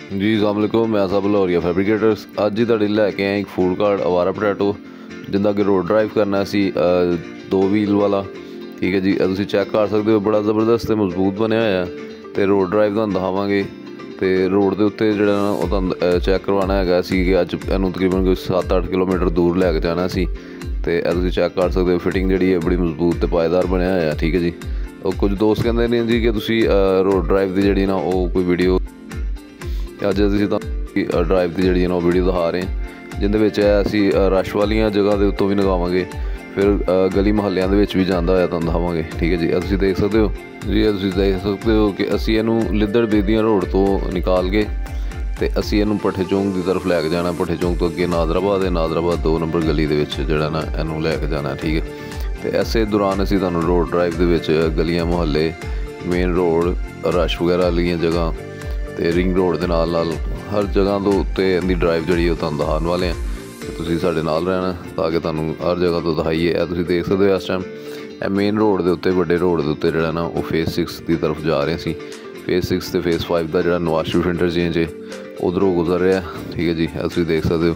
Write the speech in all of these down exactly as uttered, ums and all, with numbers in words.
जी अस्सलाम वालेकुम, मैं सब लाहौरिया फैब्रिकेटर्स अज ही तुहाडे लैके आए एक फूड कार्ड अवारा पोटैटो जिंदा कि रोड ड्राइव करना सी दो व्हील वाला। ठीक है जी, तुसीं चैक कर सकते हो, बड़ा जबरदस्त ते मजबूत बनया होया ते रोड ड्राइव तुहानूं दिखावांगे। तो रोड के उत्ते जिहड़ा ना ओह तुहानूं चैक करवाना हैगा सी कि अज इहनूं तकरीबन कोई सत्त अठ किलोमीटर दूर लैके जाना सी। तो यह तुसीं चैक कर सकते हो, फिटिंग जिहड़ी है बड़ी मजबूत ते पायेदार बनया होया। ठीक है जी, और कुछ दोस्त कहंदे ने जी कि तुसीं रोड ड्राइव की जिहड़ी ना ओह कोई वीडियो अज असीं तुहानूं ड्राइव की जिहड़ी ना ओह वीडियो दिखा रहे हैं, जिंदे विच असीं रश वालियां जगह के उत्तों भी दिखावांगे, फिर गली मुहल्लियां दे विच भी जांदा होया तुहानूं दिखावांगे। ठीक है जी, तुसीं देख सकते हो जी, तुसीं देख सकते हो कि असीं इहनूं लिद्दड़ बेदियां रोड तो निकाल के ते असीं इहनूं भट्ठे चौंक की तरफ लैके जाना। भट्ठे चौंक तो अगे नादराबाद है, नादराबाद दो नंबर गली दे विच जिहड़ा ना इहनूं लैके जाना। ठीक है, तो इसे दौरान असीं तुहानूं रोड ड्राइव दे विच गलियां मुहल्ले, मेन रोड, रश वगैरह वालियां जगह ते रिंग रोड के नाल नाल हर जगह तो उत्ते इहदी ड्राइव जिहड़ी ओह तुहानूं दिखाने वाले हैं। तो तुसीं साडे नाल रहना ताकि तुहानूं हर जगह तो दिखाइए। यह तुसीं देख सकते हो इस टाइम यह मेन रोड के उत्ते वड्डे रोड के उत्ते जिहड़ा ना वो फेस सिक्स की तरफ जा रहे सी। फेस सिक्स ते फेस फाइव का जिहड़ा नवाज शरीफ इंटरचेंज है उधरों गुजर रहा है। ठीक है जी, यह तुसीं देख सकते हो,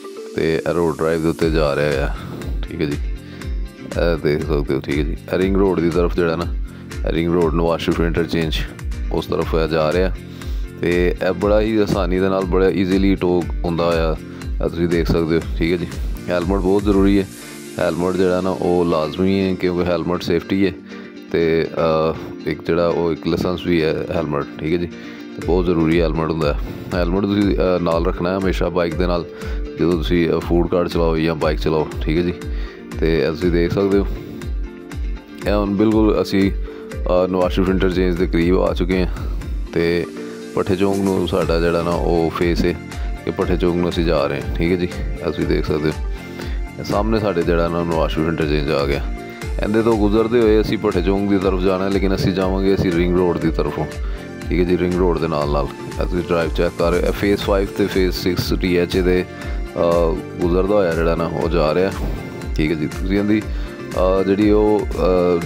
तो रोड ड्राइव के उत्ते जा रहा है। ठीक है जी, यह देख सकते हो। ठीक है जी, रिंग रोड की तरफ जिहड़ा ना ring road Nawaz Sharif interchange उस तरफ जा रहा है। तो यह बड़ा ही आसानी के नाल बड़ा ईजीली टोक होंदा होया तुसीं देख सकते हो। ठीक है जी, हैलमेट बहुत जरूरी है, हैलमेट जिहड़ा ना वो लाजमी है क्योंकि हैलमेट सेफ्टी है। तो एक जिहड़ा वो एक लाइसेंस भी है हैलमेट। ठीक है जी, तो बहुत जरूरी हैलमेट होंदा है। हैलमेट तुसीं नाल रखना है हमेशा बाइक के नाल जो तुसीं फूड कार्ड चलाओ या बाइक चलाओ। ठीक है जी, तो तुसीं देख सकते हो यह हुण बिल्कुल असीं नवाज शरीफ इंटरचेंज के करीब आ चुके हैं। तो भट्ठे चौंक नूं साडा जिहड़ा ना वो फेस है कि भट्ठे चौंक नूं असीं जा रहे हैं। ठीक है जी, तुसीं देख सकते हो सामने साडे जिहड़ा ना नवाज शरीफ इंटरचेंज आ गया। इहदे तो गुजरते हुए असीं भट्ठे चौंक की तरफ जाना है, लेकिन असीं जावांगे असीं रिंग रोड की तरफों। ठीक है जी, रिंग रोड के नाल नाल तुसीं ड्राइव चैक कर रहे हो, फेस फाइव तो फेस सिक्स टी एच ए दे गुजरदा होया जिहड़ा ना वो जा रहा है। ठीक है जी, तुसीं इहदी जिहड़ी ओह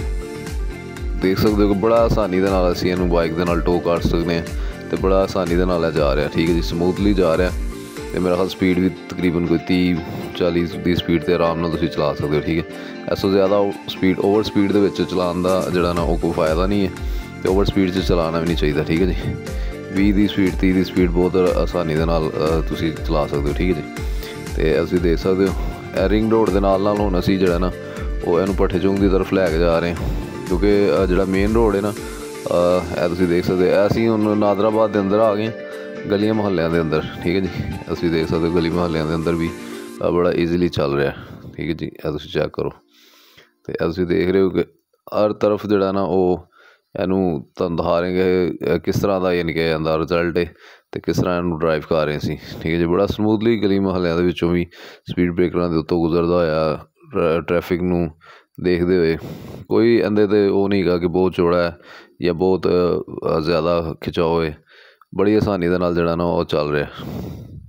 देख सकते हो कि बड़ा आसानी के नाल असीं इहनूं बाइक के नाल टो कर सकते हैं, तो बड़ा आसानी के नाल जा रहा है। ठीक है जी, समूथली जा रहा है। तो मेरा ख्याल स्पीड भी तकरीबन कोई तीह चालीस की स्पीड से आराम नाल तुसीं चला सकते हो। ठीक है, इस तो ज़्यादा स्पीड ओवर स्पीड के विच चलाउण दा जिहड़ा ना वो कोई फायदा नहीं है, तो ओवर स्पीड च चलाना भी नहीं चाहिए। ठीक है जी, बीस की स्पीड तीह की स्पीड बहुत आसानी के नाल तुसीं चला सकते हो। ठीक है जी, तो तुसीं देख सकते हो रिंग रोड के नाल नाल हुण असीं जिहड़ा ना वो इहनूं भट्ठे चौंक की तरफ लैके जा रहे हैं, क्योंकि जिहड़ा मेन रोड है ना यह तुसीं देख सकते हो असीं हुण नादराबाद के अंदर आ गए गलियां मुहल्लियां के अंदर। ठीक है जी, तुसीं देख सकते हो गली मुहल्लियां के अंदर भी बड़ा ईजीली चल रहा है। ठीक है जी, यह तुसीं चैक करो, तो यह तुसीं देख रहे हो कि हर तरफ जिहड़ा ना वो इहनूं तुहानूं दिखा रहे कि किस तरह का यानी कि इहदा रिजल्ट है तो किस तरह इहनूं ड्राइव कर रहे सी। ठीक है जी, बड़ा समूथली गली मुहल्लियां दे विचों भी स्पीड ब्रेकरां दे उत्तों गुजरदा होया ट्रैफिक नूं देखते हुए। कोई इहदे ते वो नहीं गा कि बहुत चौड़ा है या बहुत ज़्यादा खिंचाव है, बड़ी आसानी के नाल जिहड़ा ना वो चल रहा है।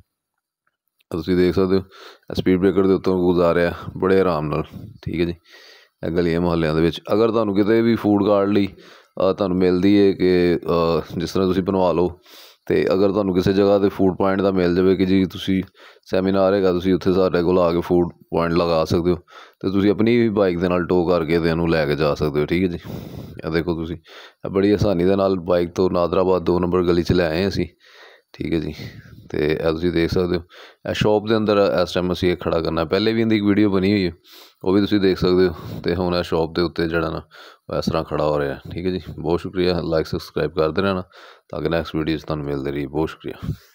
तुसीं देख सकते हो स्पीड ब्रेकर के उत्तों गुजारिया बड़े आराम नाल। ठीक है जी, गलियां मुहल्लियां दे विच अगर तुहानूं किते भी फूड कार्ड लई तुहानूं मिलदी है कि जिस तरह तुसीं बनवा लो, तो अगर तुहानूं किसी जगह ते फूड पॉइंट का मिल जाए कि जी तुसीं सैमीनार हैगा तुसीं उत्थे साडे कोल आके फूड पॉइंट लगा सकते हो, तो तुसीं अपनी भी बाइक के नाल टो करके ते इहनूं लैके जा सकते हो। ठीक है जी, यह देखो तुसीं बड़ी आसानी के नाल बाइक तो नादराबाद दो नंबर गली च लै आए असीं। ठीक है जी, तो यह तुसीं देख सकते हो शॉप के अंदर इस टाइम असीं ये खड़ा करना, पहले भी इंदी एक वीडियो बनी हुई है वो भी तुसीं देख सकते हो। तो हुण शॉप के उत्ते जिहड़ा ना इस तरह खड़ा हो रहा है। ठीक है जी, बहुत शुक्रिया, लाइक सबसक्राइब करते रहना ताकि नैक्सट वीडियो तुहानूं मिलदी रही। बहुत शुक्रिया।